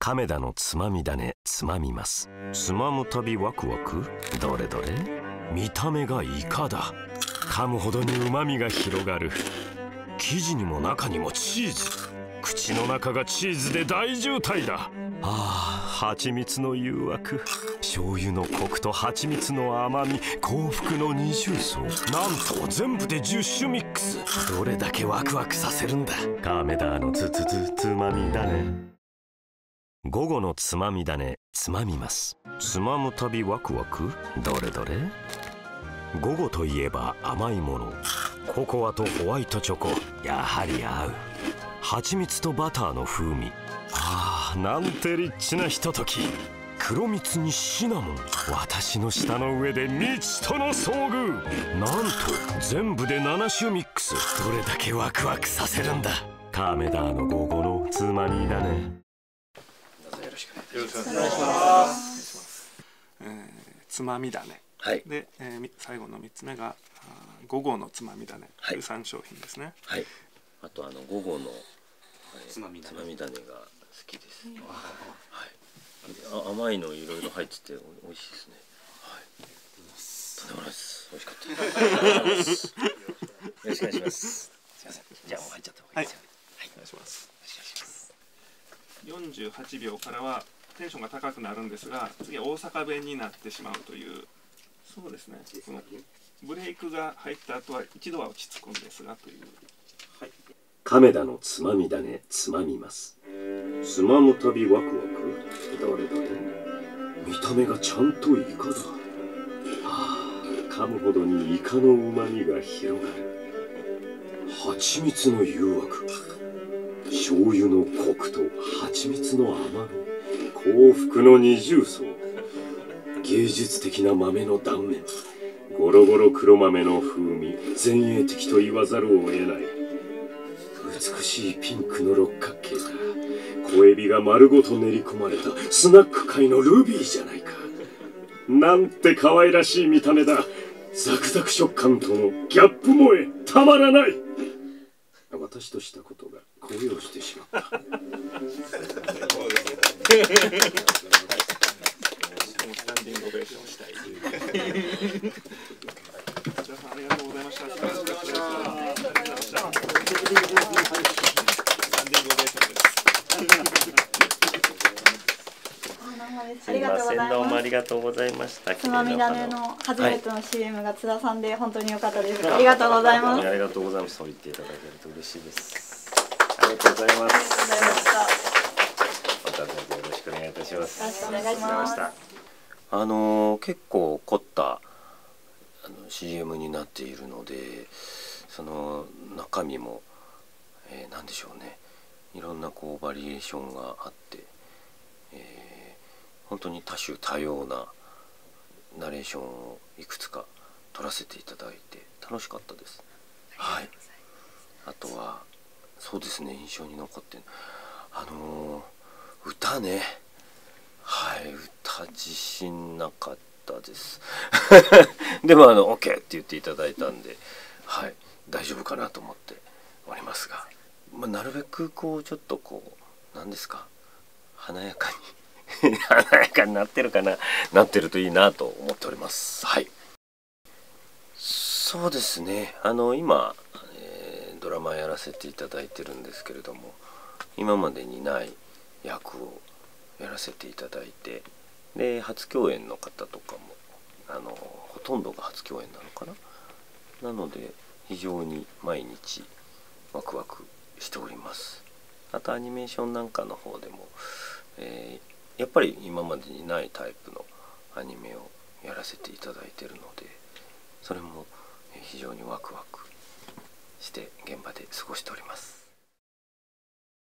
亀田のつまみ種つまみます。つまむたびワクワク。どれどれ。見た目がイカだ。噛むほどに旨味が広がる。生地にも中にもチーズ。口の中がチーズで大渋滞だ。蜂蜜の誘惑。醤油のコクと蜂蜜の甘み、幸福の二重奏。なんと全部で10種ミックス。どれだけワクワクさせるんだ。亀田のつまみだね。午後のつまみ種つまみます。つまむたびワクワク。どれどれ。午後といえば甘いもの。ココアとホワイトチョコ、やはり合う。蜂蜜とバターの風味。なんてリッチなひととき。黒蜜にシナモン。私の舌の上で未知との遭遇。なんと全部で7種ミックス。どれだけワクワクさせるんだ。亀田の午後のつまみだね。 どうぞよろしくお願いします。 つまみ種、 はい、 で、最後の3つ目が午後のつまみ種という3商品ですね。 はい、あと午後のつまみ種が好きです。甘いのいろいろ入ってて美味しいですね。とんでもないです。美味しかった。よろしくお願いします。すみません。じゃあもう入っちゃった方がいいですよね。はい、お願いします。 48秒からはテンションが高くなるんですが、次は大阪弁になってしまうという。そうですね。このブレイクが入った後は一度は落ち着くんですがという。 はい。亀田のつまみ種つまみます。つまむたびワクワク。どれどれ。見た目がちゃんとイカだ。噛むほどにイカの旨味が広がる。蜂蜜の誘惑。醤油のコクと蜂蜜の甘み、幸福の二重奏。芸術的な豆の断面。ゴロゴロ黒豆の風味。前衛的と言わざるを得ない。美しいピンクの六角形だ。小エビが丸ごと練り込まれたスナック界のルビーじゃないか。なんて可愛らしい見た目だ。ザクザク食感とのギャップ萌えたまらない。私としたことが高揚してしまった。 スタンディングオベーションしたい。こちらさんありがとうございました。スタンディングオベーションです。 すいません、どうもありがとうございました。 つまみ種の初めての CM が津田さんで本当に良かったです。ありがとうございます。 ありがとうございます。そう言っていただけると嬉しいです。ありがとうございます。またどうぞよろしくお願いいたします。 よろしくお願いします。 結構凝ったCM になっているので、その中身も、なんでしょうね、いろんなバリエーションがあって、本当に多種多様なナレーションをいくつか撮らせていただいて楽しかったです。はい。あとはそうですね、印象に残って歌ね。はい、歌自信なかったですでもOK って言っていただいたんで、はい、大丈夫かなと思っておりますが、なるべくちょっと何ですか、華やかに華やかになってるかな、なってるといいなと思っております。はい、そうですね、今、ドラマやらせていただいてるんですけれども、今までにない役をやらせていただいて、で初共演の方とかもほとんどが初共演なのかな。なので非常に毎日ワクワクしております。あとアニメーションなんかの方でも、やっぱり今までにないタイプのアニメをやらせていただいているので、それも非常にワクワクして現場で過ごしております。